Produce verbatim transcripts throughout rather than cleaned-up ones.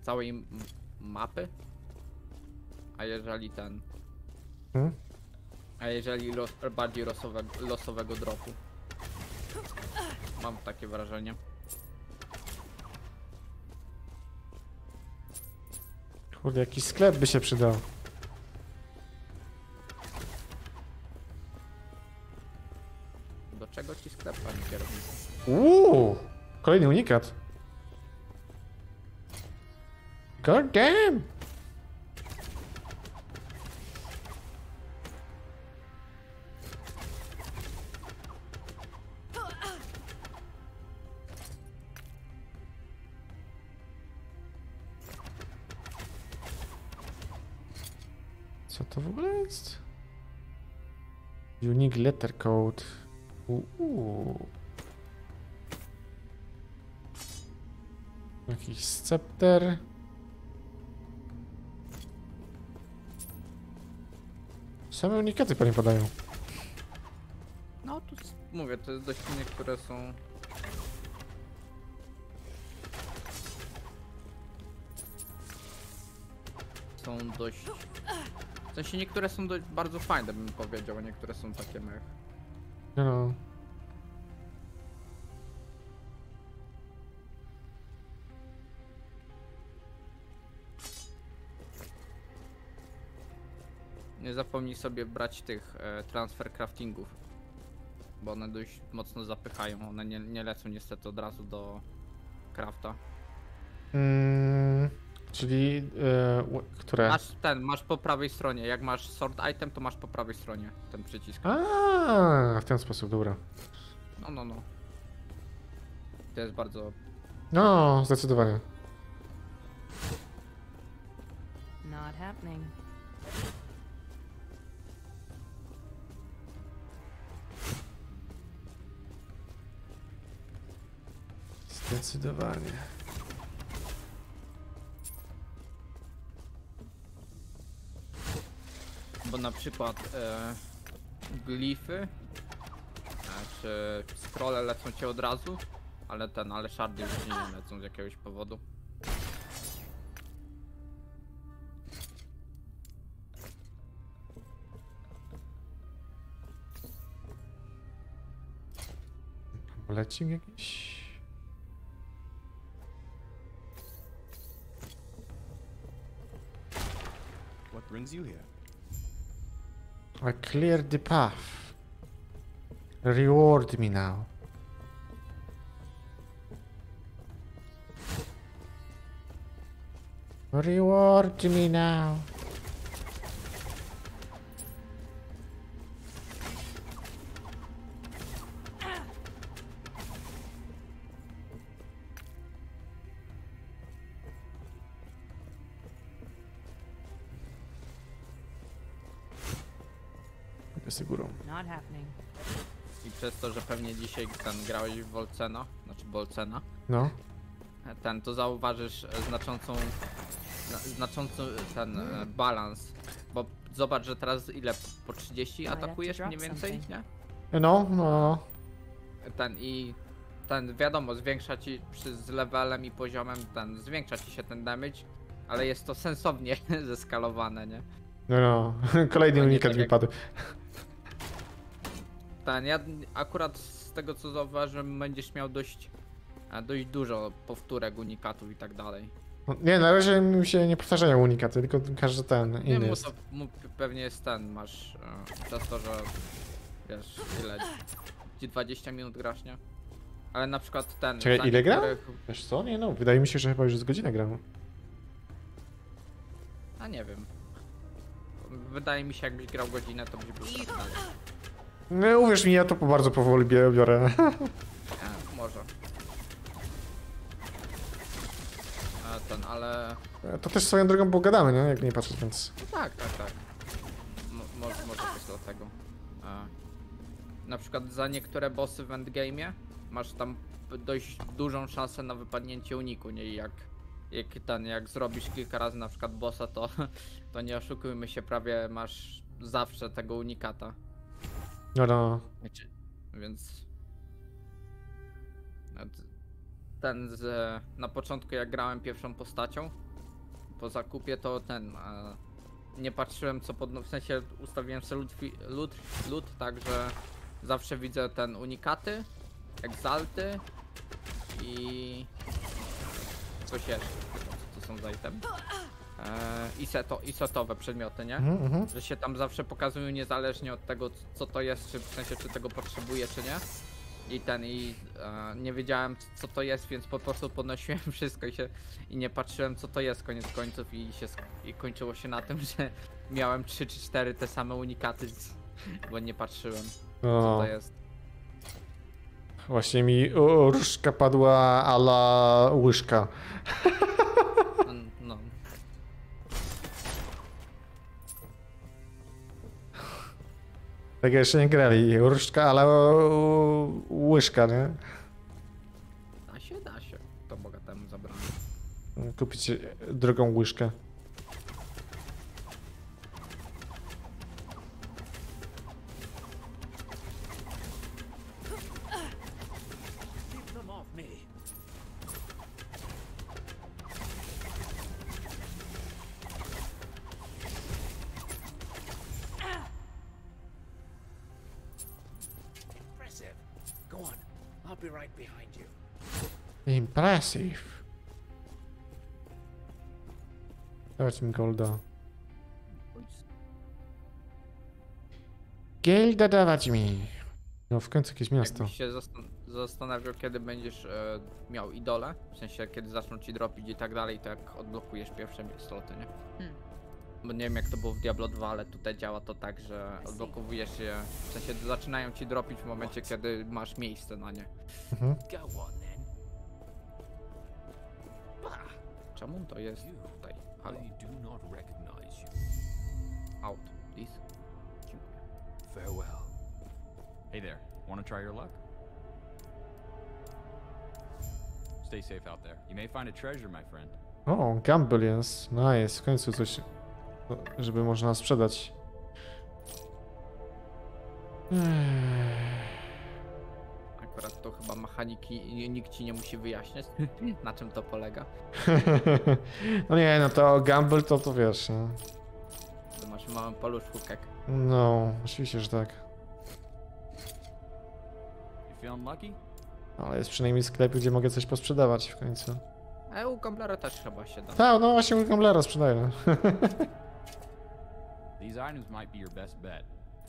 całej m- mapy. A jeżeli ten... Hmm? A jeżeli los, bardziej losowego, losowego dropu. Mam takie wrażenie. Kurde, jakiś sklep by się przydał. Do czego ci sklep, panie kierowniku? Uuu, kolejny unikat. God damn! Co to w ogóle jest? Unique letter code. Uuu. Jakiś scepter. Same unikaty panie podają. No tu s- mówię, to jest dość niektóre są... Są dość... W sensie niektóre są dość, bardzo fajne, bym powiedział, a niektóre są takie mech. No, no. Nie zapomnij sobie brać tych e, transfer craftingów, bo one dość mocno zapychają, one nie, nie lecą niestety od razu do crafta. Mm, czyli e, u- które? Masz ten, masz po prawej stronie, jak masz sort item, to masz po prawej stronie ten przycisk. A, w ten sposób, dobra. No, no, no. To jest bardzo... No, zdecydowanie. Not happening. Zdecydowanie. Bo na przykład e, glify, e, czy scrolle lecą cię od razu, ale ten, ale shardy już ci nie lecą z jakiegoś powodu. Lecik jakiś? What brings you here? I cleared the path. Reward me now. Reward me now. Jest górą. Not happening. I przez to, że pewnie dzisiaj ten grałeś w Volcena, znaczy Bolcena, No. ten, to zauważysz e, znaczącą, zna, znaczący ten e, balans, bo zobacz, że teraz ile, po trzydzieści atakujesz mniej więcej, nie? No, no, no. Ten i ten, wiadomo, zwiększa ci przy, z levelem i poziomem, ten, zwiększa ci się ten damage, ale jest to sensownie zeskalowane, nie? No, no. Kolejny To nie unikat tak mi jak- padł. Ten, ja akurat z tego co zauważyłem, będziesz miał dość, e, dość dużo powtórek, unikatów i tak dalej. No, nie, na razie mi się nie powtarzają unikaty, tylko każdy ten Nie inny mu jest. to mu pewnie jest ten, masz e, przez to, że wiesz ile, gdzie dwadzieścia minut grasz, nie? Ale na przykład ten... Czekaj, za ile gra? niektórych- Wiesz co? Nie no, wydaje mi się, że chyba już z godzinę gram. A nie wiem. Wydaje mi się, jakbyś grał godzinę, to byś był trochę dalej. No uwierz mi, ja to po bardzo powoli bie- biorę. E, może. E, ten, ale... To też swoją drogą pogadamy, nie? Jak nie patrzeć, więc... No tak, tak, tak. Mo może, może być dlatego. E, na przykład za niektóre bossy w endgame'ie masz tam dość dużą szansę na wypadnięcie uniku, nie? I jak, jak ten, jak zrobisz kilka razy na przykład bossa, to, to nie oszukujmy się, prawie masz zawsze tego unikata. No, no. Znaczy, więc... Ten z, na początku jak grałem pierwszą postacią, po zakupie to ten, e, nie patrzyłem co pod, w sensie ustawiłem sobie lód, fi- lód, lód, tak że zawsze widzę ten unikaty, egzalty i coś jeszcze, co to są za item. E, i, seto, I setowe przedmioty, nie? Mhm, mhm. Że się tam zawsze pokazują niezależnie od tego co to jest, czy w sensie czy tego potrzebuję, czy nie. I ten, i e, nie wiedziałem co to jest, więc po prostu podnosiłem wszystko i się i nie patrzyłem co to jest koniec końców i się sk- i kończyło się na tym, że miałem trzy czy cztery te same unikaty, z- bo nie patrzyłem co O, to jest. właśnie mi o, różdżka padła a la łyżka. No, no. Tak jeszcze nie grali. Różdżka a la łyżka, nie? Da się, da się. To bogatemu zabrano. Kupić drogą łyżkę. Keep them off me. Impressive. Go on. I'll be right behind you. Impressive. Dać mi golda. Gilda dawać mi. No w końcu jakieś miasto. Jakbyś się zastan- zastanawiał kiedy będziesz e, miał idole, w sensie kiedy zaczną ci dropić i tak dalej, to jak odblokujesz pierwsze sloty, nie? Hmm. Bo nie wiem jak to było w Diablo dwa, ale tutaj działa to tak, że odblokowujesz je, w sensie zaczynają ci dropić w momencie kiedy masz miejsce na nie. Mhm. Go on then. Bah! Czemu to jest tutaj? Halo, I do not recognize you. out, please. Dziękuję. Farewell. Hey there, want to try your luck? Stay safe out there. You may find a treasure, my friend. O, gamble jest. Nice. W końcu coś, żeby można sprzedać. Akurat to chyba mechaniki nikt ci nie musi wyjaśniać, na czym to polega. No nie, no to gamble to to wiesz, nie? To masz małą palusz hukek. No, oczywiście, że tak. You feeling lucky? Ale jest przynajmniej sklep, gdzie mogę coś posprzedawać w końcu. A u Gamblera też chyba się da. Tak, no właśnie u gamblera sprzedaję. These items might be your best bet.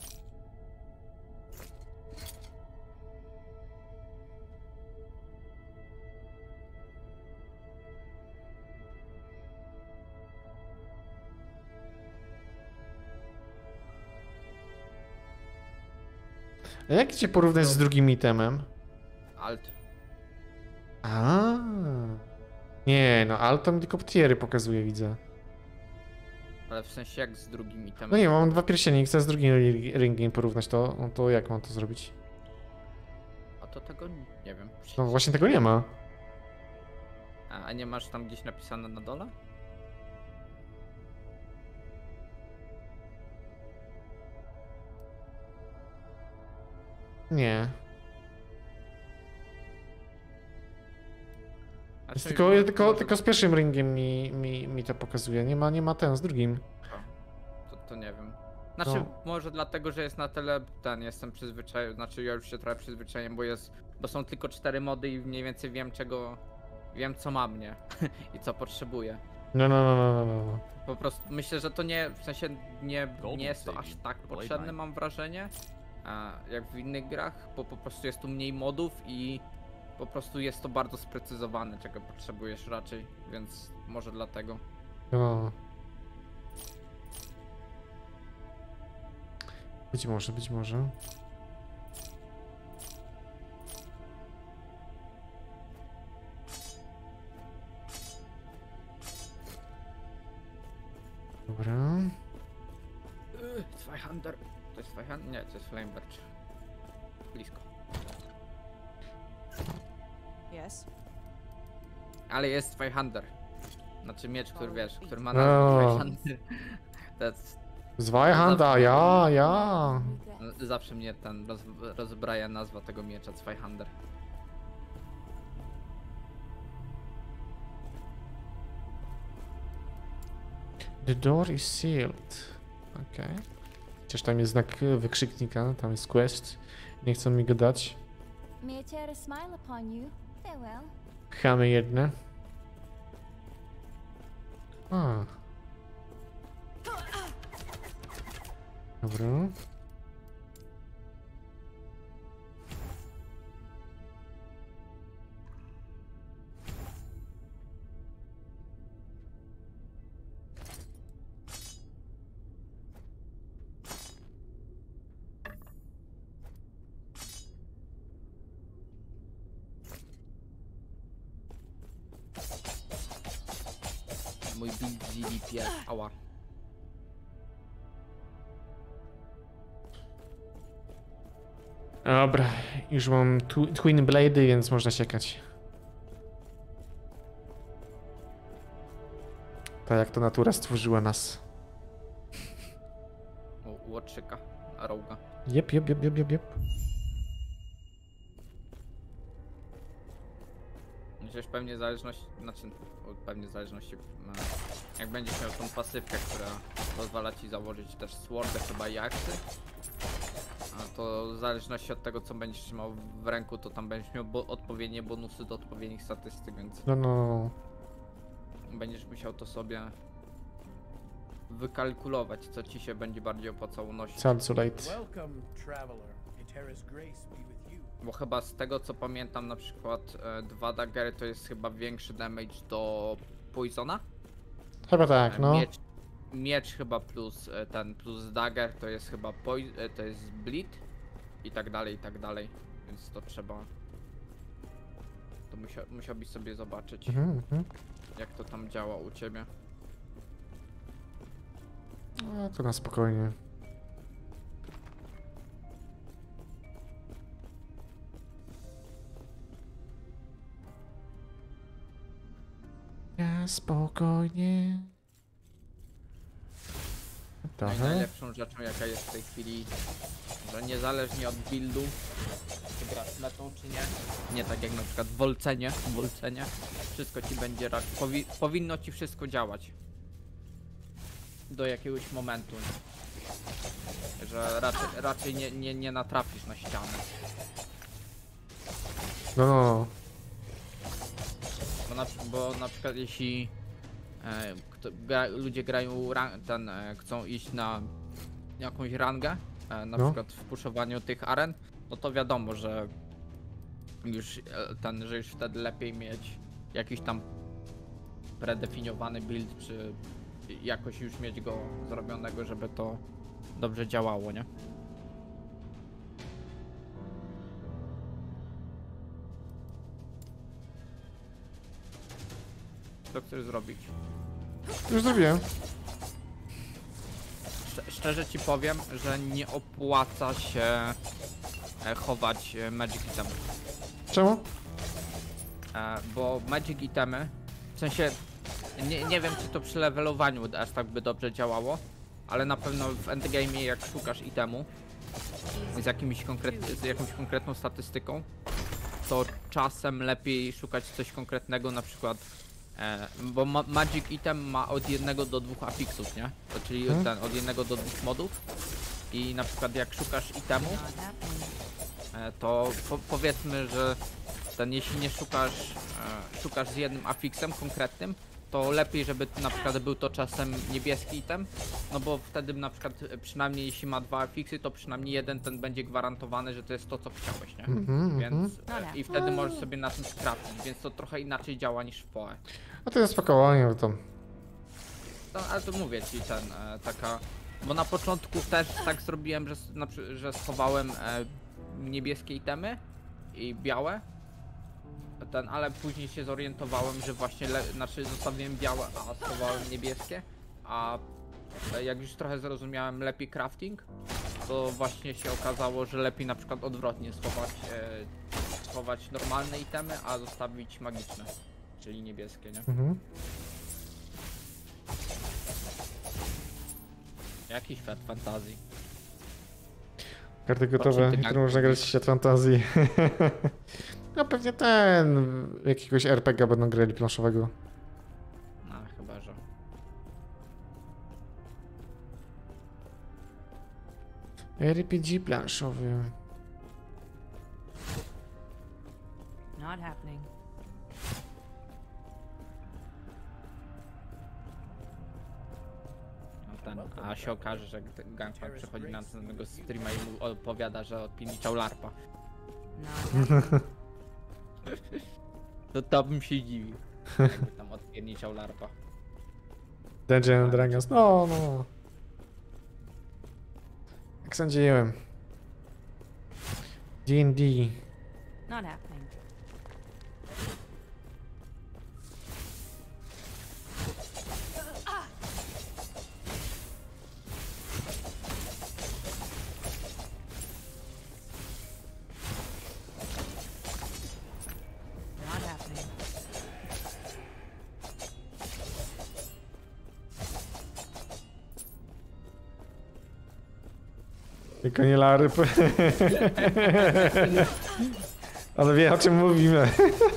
A jak cię porównać z drugim itemem? Alt. A. Nie, no ale to mi tylko tiery pokazuje, widzę. Ale w sensie jak z drugim itemem. No nie, mam dwa pierścienie i chcę z drugim ri- ringiem porównać to, no to jak mam to zrobić? A to tego nie, nie wiem. No właśnie tego nie ma. A, a nie masz tam gdzieś napisane na dole? Nie. Znaczy, Jest tylko, może- tylko, może- tylko z pierwszym ringiem mi, mi, mi to pokazuje. Nie ma, nie ma ten z drugim. To, to nie wiem. Znaczy, No. może dlatego, że jest na tyle ten, jestem przyzwyczajony, znaczy ja już się trochę przyzwyczaiłem, bo jest, bo są tylko cztery mody i mniej więcej wiem czego, wiem co mam, nie? I co potrzebuję. No, no, no, no, no, no. Po prostu myślę, że to nie, w sensie nie, Golden nie jest to Sage, aż tak Blade potrzebne, Knight. mam wrażenie, a jak w innych grach, bo po prostu jest tu mniej modów i po prostu jest to bardzo sprecyzowane, czego potrzebujesz raczej, więc może dlatego. no. Być może, być może. Dobra. Yy, Zweihander. To jest Zweihander? Nie, to jest Flameberge. Blisko. Yes. Ale jest Zweihander. Znaczy miecz, który wiesz, który ma No. nazwę Zweihander. To jest, Zweihander, ja, ja. zawsze mnie ten roz, rozbraja nazwa tego miecza, Zweihander. The door is sealed. Okej. Okay. Chociaż tam jest znak wykrzyknika, tam jest quest. Nie chcą mi go dać. May I tear a smile upon you? Farewell. Chamy jedne. A. Dobra. Mój build G D P S, ała. Dobra, już mam tw Twin Blade'y, więc można siekać. Tak jak to natura stworzyła nas. O, łotrzyka, roga. Jep, jep, jep, jep, jep, jep. Przecież pewnie zależność, znaczy o, pewnie w zależności, no, jak będziesz miał tą pasywkę, która pozwala ci założyć też swordę chyba i aksy, a to w zależności od tego co będziesz trzymał w ręku, to tam będziesz miał bo odpowiednie bonusy do odpowiednich statystyk, więc No, no, no. będziesz musiał to sobie wykalkulować, co ci się będzie bardziej opłacało nosić. It's also late. Welcome, traveler. Eterra's grace be with you. Bo chyba z tego co pamiętam, na przykład e, dwa daggery to jest chyba większy damage do poisona. Chyba tak, no. Miecz, miecz chyba plus e, ten plus dagger to jest chyba poi e, to jest bleed i tak dalej, i tak dalej. Więc to trzeba. To musia, musiałbyś sobie zobaczyć, Mhm, mhm. jak to tam działa u ciebie. No, to na spokojnie. Ja spokojnie. No i Trochę. najlepszą rzeczą jaka jest w tej chwili, że niezależnie od buildu, czy grasz metą czy nie, nie tak jak na przykład w Wolcenie, w Wolcenie, wszystko ci będzie raczej, powi powinno ci wszystko działać do jakiegoś momentu, że raczej, raczej nie, nie, nie natrafisz na ścianę. No, no, no. Bo na, bo na przykład jeśli e, kto, gra, ludzie grają ran, ten, e, chcą iść na jakąś rangę, e, na No. przykład w puszowaniu tych aren, no to wiadomo, że już e, ten, że już wtedy lepiej mieć jakiś tam predefiniowany build, czy jakoś już mieć go zrobionego, żeby to dobrze działało, nie? Co chcesz zrobić? Już zrobiłem. Szcz- szczerze ci powiem, że nie opłaca się e, chować e, magic itemy. Czemu? E, bo magic itemy, w sensie nie, nie wiem czy to przy levelowaniu aż tak by dobrze działało, ale na pewno w endgame'ie jak szukasz itemu z, jakimś konkret, z jakąś konkretną statystyką, to czasem lepiej szukać coś konkretnego, na przykład e, bo ma, magic item ma od jednego do dwóch afixów, nie? To czyli Hmm. ten, od jednego do dwóch modów i na przykład jak szukasz itemu, Not happening. e, to po, powiedzmy, że ten jeśli nie szukasz, e, szukasz z jednym afixem konkretnym, to lepiej, żeby na przykład był to czasem niebieski item, no bo wtedy na przykład e, przynajmniej jeśli ma dwa afixy, to przynajmniej jeden ten będzie gwarantowany, że to jest to co chciałeś, nie? Mhm, Więc mhm. e, i wtedy możesz sobie na tym skrapcić, więc to trochę inaczej działa niż w P O E. A to jest spokojnie, bo to... No, ale to mówię ci ten, e, taka, bo na początku też tak zrobiłem, że, s- na, przy- że schowałem e, niebieskie itemy i białe, ten, ale później się zorientowałem, że właśnie, le, znaczy zostawiłem białe, a schowałem niebieskie, a e, jak już trochę zrozumiałem lepiej crafting, to właśnie się okazało, że lepiej na przykład odwrotnie schować, e, schować normalne itemy, a zostawić magiczne, czyli niebieskie, nie? Mhm. Jakiś świat fantazji. Karty gotowe, ty które tak można grać w mówisz. świat fantazji. No pewnie ten, jakiegoś er pe gie będą grali planszowego. No chyba, że. R P G planszowy. Not happening. No ten, a się okaże, że Gangplank przychodzi na następnego streama i mu opowiada, że odpierniczał larpa. Not happening. To to bym się dziwił. Jakby tam odpierniczał larpa. Dungeons and Dragons. No, no. Jak sądziłem. D and D. Not happening. Not happening. Tylko nie larp. Ale wie, o czym mówimy.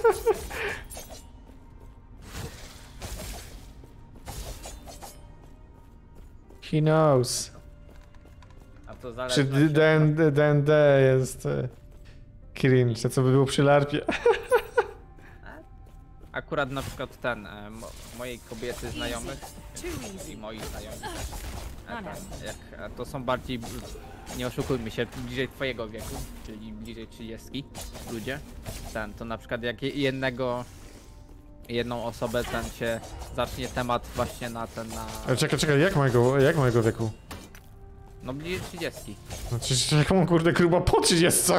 He knows. A to Przy zależy. D and D jest e, cringe, co by było przy larpie. Akurat na przykład ten, e, mo, mojej kobiety znajomych i moi znajomi też. E, ten, jak, e, to są bardziej, nie oszukujmy się, bliżej twojego wieku, czyli bliżej trzydziestki ludzie. Ten, to na przykład jak je- jednego, jedną osobę ten się zacznie temat właśnie na ten, na, Ale czekaj, czekaj, jak mojego, jak mojego wieku? no bliżej trzydziestki. No przecież jaką kurde gruba po trzydziestce.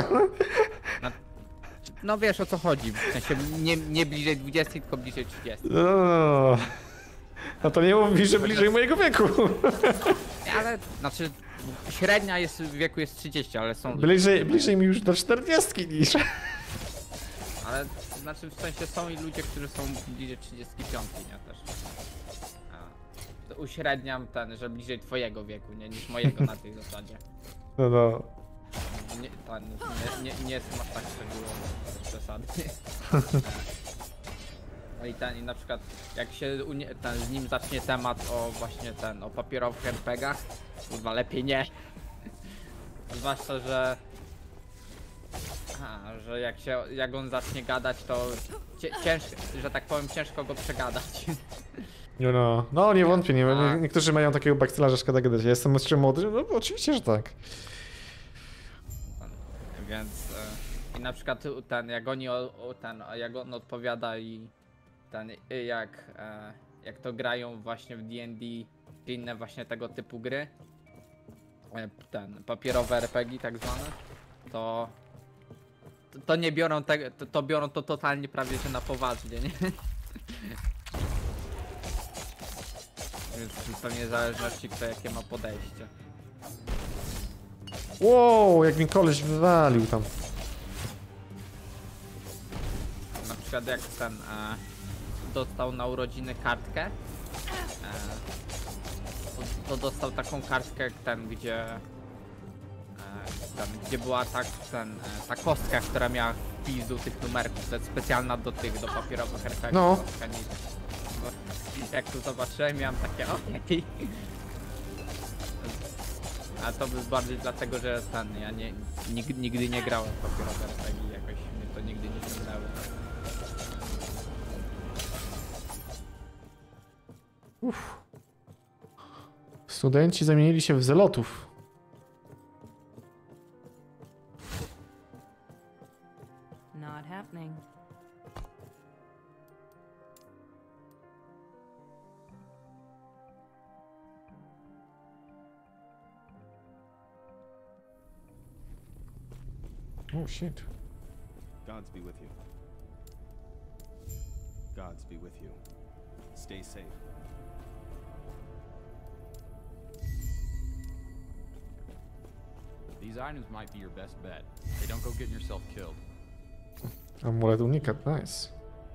No wiesz o co chodzi, w sensie nie, nie bliżej dwudziestki, tylko bliżej trzydziestki. No, no to nie mówi, że bliżej mojego wieku. Ale, znaczy, średnia jest w wieku jest trzydzieści, ale są ludzie, Bliżej, bliżej mi już do czterdziestki niż. ale znaczy w sensie są i ludzie, którzy są bliżej trzydziestki piątki, nie też. A, to uśredniam ten, że bliżej twojego wieku, nie niż mojego na tej zasadzie. No, no. Nie, ten, nie, nie, nie jestem aż tak szczegółowy, bez przesady. No i ten, i na przykład jak się unie, ten, z nim zacznie temat o właśnie ten, o papierowych er pe gach, kurwa lepiej nie. Zwłaszcza, że a, że jak się, jak on zacznie gadać, to cie, ciężko, że tak powiem, ciężko go przegadać. No, no, no nie wątpię, nie, A. nie, niektórzy mają takiego bakcyla, że szkoda gadać. Ja jestem jeszcze młody, no oczywiście, że tak. Ten, więc e, i na przykład ten, jak oni o, o ten, jak on odpowiada i ten, i jak, e, jak to grają właśnie w D and D, czy inne właśnie tego typu gry, e, ten, papierowe er pe gie tak zwane, to to, to nie biorą tego, to, to biorą to totalnie prawie że na poważnie, nie? Więc pewnie w zależności kto jakie ma podejście. Wow, jak mi koleś wywalił tam. Na przykład jak ten e, dostał na urodziny kartkę, e, to, to dostał taką kartkę ten, gdzie e, ten, gdzie była tak, ten, e, ta kostka, która miała wpis do tych numerków, to jest specjalna do tych, do papierowych er pe gie. No. Kostka, nie, bo jak to zobaczyłem, miałem takie okej. A to był bardziej dlatego, że ten, ja nie, nigdy, nigdy nie grałem w papierowe er pe gie, jakoś mnie to nigdy nie ciągnęło. Uff. Studenci zamienili się w zelotów. Not happening. Oh shit. Gods be with you. Gods be with you. Stay safe. These items might be your best bet. They don't go getting yourself killed. Amulet unikat, nice.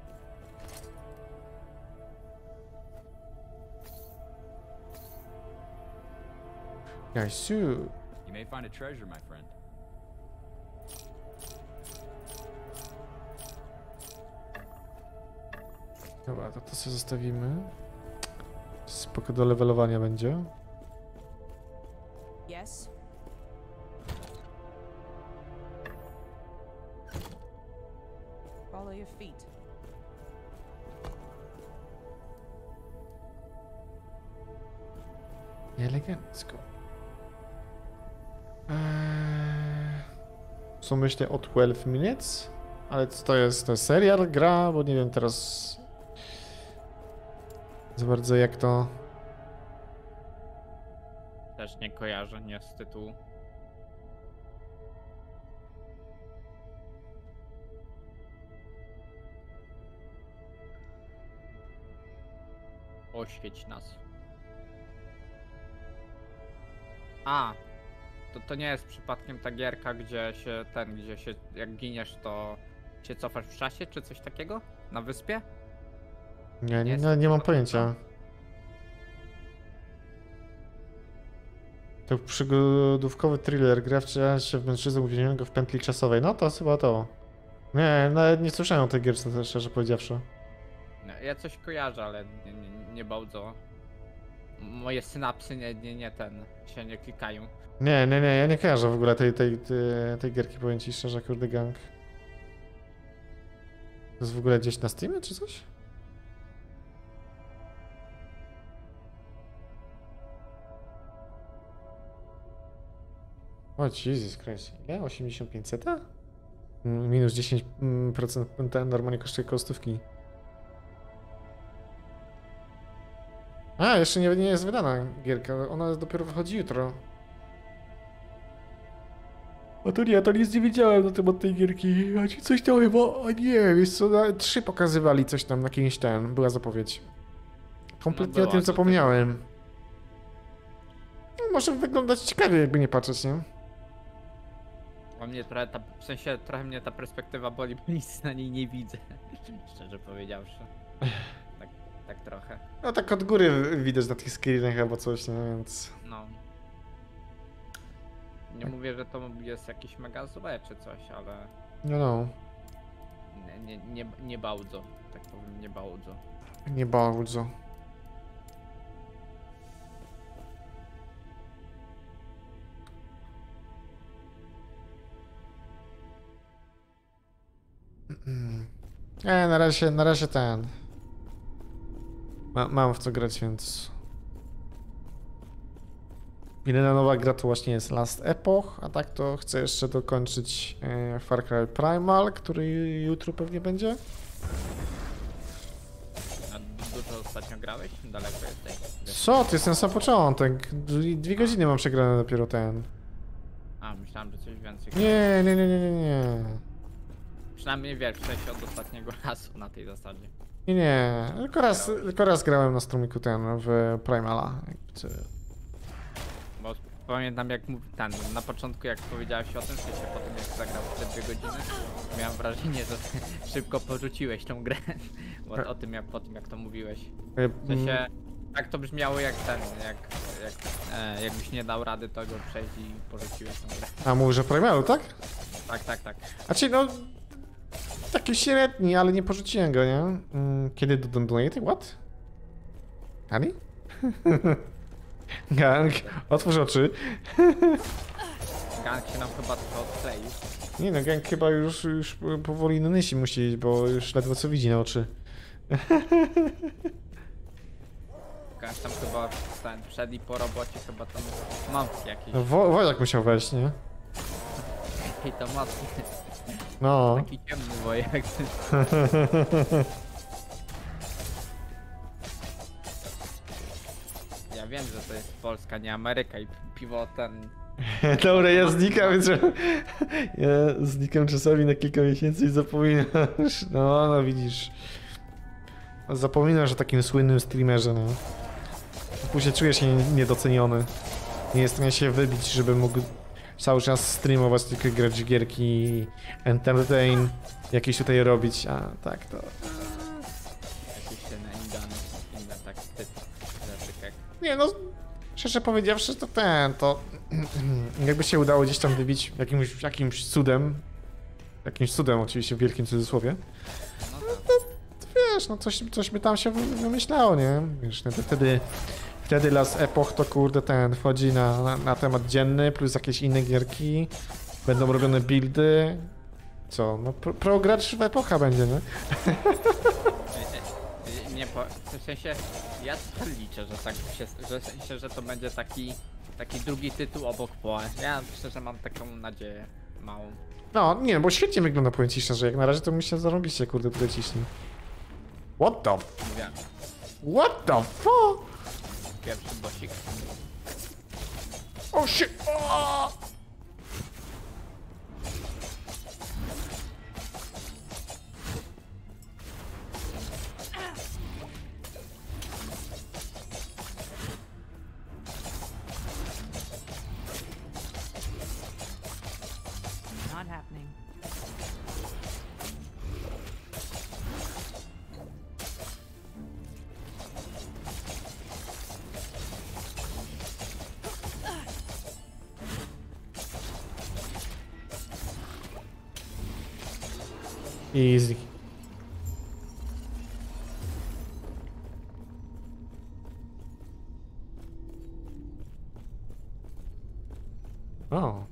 Gaisu. You may find a treasure, my friend. Dobra, to to sobie zostawimy. Spoko do levelowania będzie. Yes. Elegancko. Eee, są myślę o twelve minutes, ale co to jest? To jest serial, gra, bo nie wiem teraz za bardzo jak to... Też nie kojarzę, nie z tytułu. Oświeć nas. A, to, to nie jest przypadkiem ta gierka, gdzie się ten, gdzie się jak giniesz, to się cofasz w czasie, czy coś takiego? Na wyspie? Nie, nie, Jest nie, nie mam to- pojęcia. To przygodówkowy thriller, gra wciela się w mężczyznę uwięzionego w pętli czasowej. No to jest chyba to. Nie, nawet nie słyszałem o tej gierce, też szczerze powiedziawszy. Nie, ja coś kojarzę, ale nie, nie, nie bardzo. Moje synapsy nie, nie, nie ten, się nie klikają. Nie, nie, nie, ja nie kojarzę w ogóle tej, tej, tej, tej gierki, powiem ci szczerze, kurde gang. To jest w ogóle gdzieś na Steamie, czy coś? O, Jesus Christ. Ile? osiemdziesiąt pięć seta? Mm, Minus dziesięć procent ten normalnie kosztuje kostówki. A, jeszcze nie, nie jest wydana gierka, ona dopiero wychodzi jutro. A to nie, to nic nie wiedziałem na temat tej gierki. A ci coś tam chyba, a nie, wiesz co, na, trzy pokazywali coś tam na kimś ten, była zapowiedź. Kompletnie No o była, tym to zapomniałem. No, może wyglądać ciekawie, jakby nie patrzeć, nie? A mnie trochę ta, w sensie trochę mnie ta perspektywa boli, bo nic na niej nie widzę. Szczerze powiedziawszy. Tak, tak trochę. No tak od góry widać na tych screenach albo coś, nie, więc... No. Nie mówię, że to jest jakieś mega złe czy coś, ale No, no. nie, nie, nie, nie bardzo. Tak powiem, nie bardzo. Nie bardzo. Nie, na razie, na razie ten. Ma, mam w co grać, więc... Jedyna nowa gra to właśnie jest Last Epoch, a tak to chcę jeszcze dokończyć e, Far Cry Primal, który jutro pewnie będzie. A du- dużo ostatnio grałeś? Daleko jesteś? Co? To jest ten sam początek. Dwie, dwie godziny mam przegrane dopiero ten. A, myślałem, że coś więcej. Nie, nie, nie, nie, nie, nie. Przynajmniej wiesz, w sensie od ostatniego razu na tej zasadzie. Nie, nie. Tylko raz, tylko raz grałem na strumiku ten w Primala. Jakby Bo pamiętam jak mów- ten, na początku jak powiedziałeś o tym, w sensie potem jak zagrał te dwie godziny, miałem wrażenie, że szybko porzuciłeś tą grę. Bo o tym jak po tym jak to mówiłeś. W sensie tak to brzmiało jak ten, jak, jak e, jakbyś nie dał rady tego przejść i porzuciłeś tą grę. A mówisz, że Primalu, tak? Tak, tak, tak. Znaczy, no... Taki średni, ale nie porzuciłem go, nie? Mm, Kiedy do Donate? What? Ani? Gang, otwórz oczy. Gang się nam chyba trochę odkleił. Nie no, Gang chyba już, już powoli na nysi musi iść, bo już ledwo co widzi na oczy. Gang tam chyba ten, przed i po robocie chyba tam mąki jakieś. No, Wo Wojak musiał wejść, nie? I to matki. No. Taki ciemny wojak. Ja wiem, że to jest Polska, nie Ameryka i piwo ten... Dobra, ja znikam, że... Ja znikam czasami na kilka miesięcy i zapominasz. No, no widzisz. Zapominasz o takim słynnym streamerze, no. Później czujesz się niedoceniony. Nie jest w stanie się wybić, żeby mógł cały czas streamować, tylko grać w gierki, entertain, jakieś tutaj robić, a tak to... Jakieś ten indany, inne tak typy. Jak... Nie no, szczerze powiedziawszy to ten, to... Jakby się udało gdzieś tam wybić jakimś, jakimś cudem, jakimś cudem oczywiście w wielkim cudzysłowie, No no to, to wiesz, no coś, coś by tam się wymyślało, nie? Wiesz, no to wtedy... Wtedy Last Epoch to kurde ten wchodzi na, na, na temat dzienny, plus jakieś inne gierki. Będą robione buildy. Co? No pro, pro gracz w Epocha będzie, nie? Nie, nie po, w sensie, ja trochę liczę, że tak się, że w sensie, że to będzie taki, taki drugi tytuł obok Poe. Ja szczerze mam taką nadzieję małą. No, nie, bo świetnie wygląda, powiem ci szczerze, jak na razie to mi się zarobiście, kurde, tutaj ciśnie. What the f... Mówię, What the fuck? pierwszy bosik. Oh shit! Oh! Not happening. Easy. O.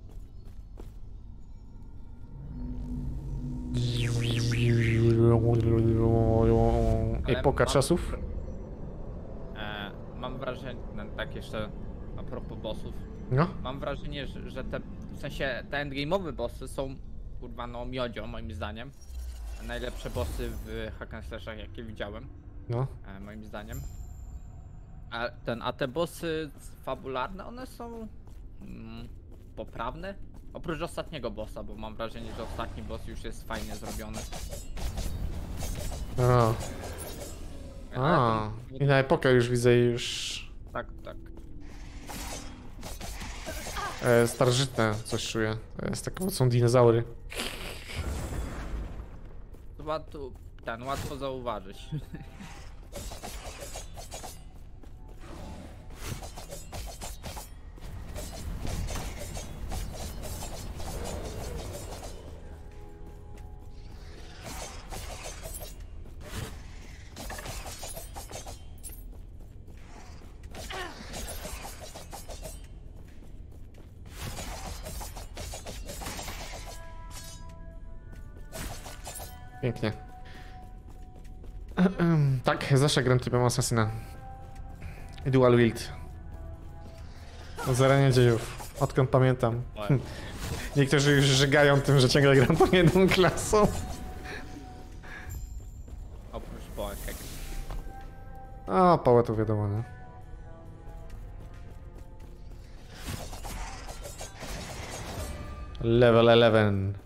Epoka mam- czasów? E, mam wrażenie, no, tak jeszcze a propos bossów, No. mam wrażenie, że, że te, w sensie te endgame'owe bossy są kurwa no miodzio moim zdaniem. Najlepsze bossy w hack and slashach jakie widziałem, No. e, moim zdaniem. A, ten, a te bossy fabularne, one są mm, poprawne. Oprócz ostatniego bossa, bo mam wrażenie, że ostatni boss już jest fajnie zrobiony. A. Ale A. to- I na epokę już widzę już Tak, tak. e, starożytne coś czuję. To jest tak, są dinozaury. Chyba tu ten łatwo zauważyć. Pięknie. Tak, zawsze gram typem asasyna. I dual wield. Od zarania dziejów. Odkąd pamiętam. Niektórzy już żygają tym, że ciągle gram tą jedną klasą. Oprócz połek. A, pałę to wiadomo, nie? Level eleven.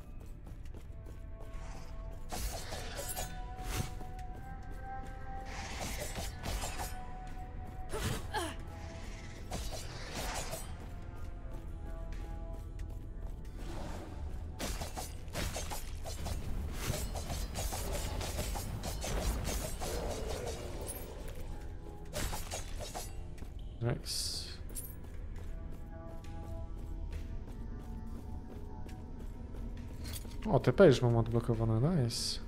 Nice. O, T P już mam odblokowane, nice.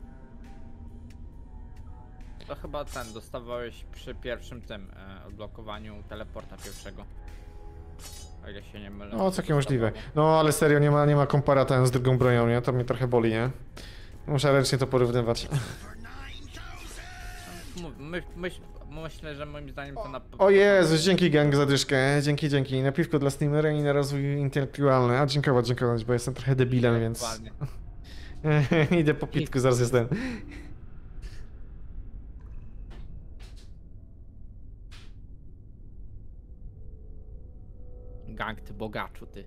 To chyba ten dostawałeś przy pierwszym tym e, odblokowaniu teleporta pierwszego. O ile się nie mylę. O, całkiem możliwe. No, ale serio, nie ma, nie ma komparata z drugą bronią, nie? To mnie trochę boli, nie? Muszę ręcznie to porównywać. Mów- My, myśl, myślę, że moim zdaniem to na O Jezus, dzięki gang za dyszkę, dzięki, dzięki. Na piwko dla streamera i na rozwój intelektualny. A dziękować, dziękować, bo jestem trochę debilem, więc... Dokładnie. Idę po pitku, zaraz jestem. Gang, ty bogaczu, ty.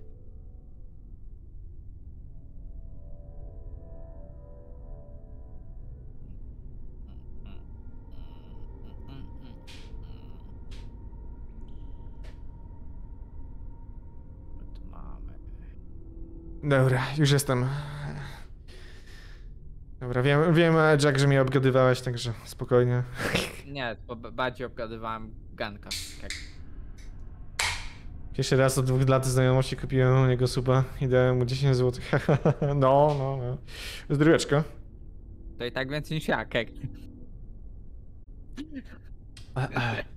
My tu mamy. Dobra, już jestem. Dobra, wiem, wiem Jack, że mnie obgadywałeś, także spokojnie. Nie, bo b- bardziej obgadywałem ganka. Jak Pierwszy raz od dwóch lat znajomości kupiłem u niego suba i dałem mu dziesięć złotych. No, no, no. Zdróweczko. to i tak więcej niż ja, kek. E, e.